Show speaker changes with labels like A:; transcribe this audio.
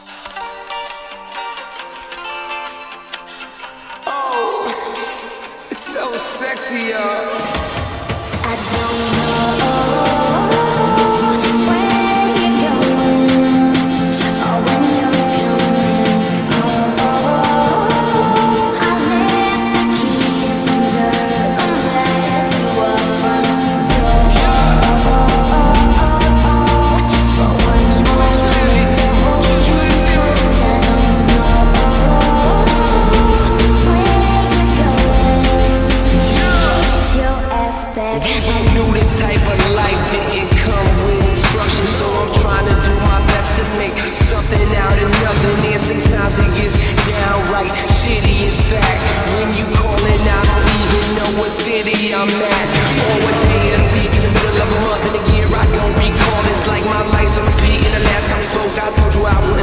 A: Oh, it's so sexy, y'all.
B: I don't know where you're going or when you're coming. I left the keys under the mat to our front door. For one moment to hold you close, I don't know where you're going. Get your ass back.
A: We both knew this type of life didn't come with instructions, so I'm trying to do my best to make something out of nothing. And sometimes it gets downright shitty. In fact, when you callin', I don't even know what city I'm at or what day of the week, in the middle of a month, in a year I don't recall. It's like my life's on repeat. And the last time we spoke, I told you I wouldn't